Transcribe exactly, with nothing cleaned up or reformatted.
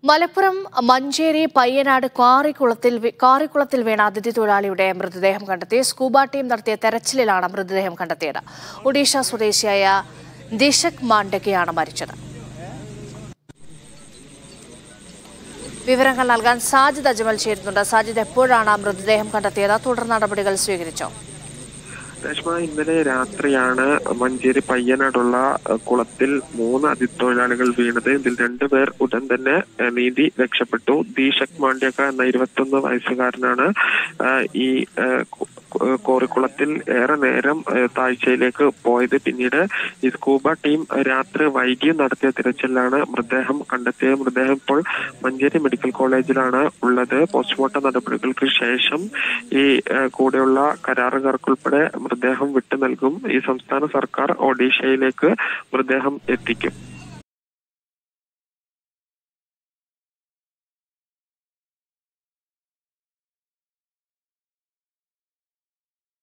മലപ്പുറം മഞ്ചേരി പയ്യനാട് കാറിക്കുളത്തിൽ കാറിക്കുളത്തിൽ വീണ അതിഥി തൊഴിലാളിയുടെ മൃതദേഹം കണ്ടെത്തി. സ്കൂബ ടീം നടത്തിയ തെരച്ചിലിലാണ് മൃതദേഹം കണ്ടെത്തിയത്. ഒഡീഷ സ്വദേശിയായ ദിശക് മാണ്ഡകയാണ് മരിച്ചത്. വിവരങ്ങൾ നൽകാൻ സാജിദ് അജ്മൽ ചേരുന്നുണ്ട്. സാജിദ്, എപ്പോഴാണ് മൃതദേഹം കണ്ടെത്തിയത്? തുടർ നടപടികൾ സ്വീകരിച്ചോ? രേഷ്മ, ഇന്നലെ രാത്രിയാണ് മഞ്ചേരി പയ്യനാടുള്ള കുളത്തിൽ മൂന്ന് അതിഥി തൊഴിലാളികൾ വീണത്. ഇതിൽ രണ്ടുപേർ ഉടൻ തന്നെ നീന്തി രക്ഷപ്പെട്ടു. ദീഷക് മാണ്ഡ്യക എന്ന ഇരുപത്തൊന്ന് വയസ്സുകാരനാണ് ഈ കോറിക്കുളത്തിൽ ഏറെ നേരം താഴ്ചയിലേക്ക് പോയത്. പിന്നീട് ഈ സ്കൂബ ടീം രാത്രി വൈകിയും നടത്തിയ തിരച്ചിലാണ് മൃതദേഹം കണ്ടെത്തിയത്. മൃതദേഹം ഇപ്പോൾ മഞ്ചേരി മെഡിക്കൽ കോളേജിലാണ് ഉള്ളത്. പോസ്റ്റ്മോർട്ടം നടപടികൾക്ക് ശേഷം ഈ കൂടെയുള്ള കരാറുകാർക്കുൾപ്പെടെ മൃതദേഹം വിട്ടു നൽകും. ഈ സംസ്ഥാന സർക്കാർ ഒഡീഷയിലേക്ക് മൃതദേഹം എത്തിക്കും.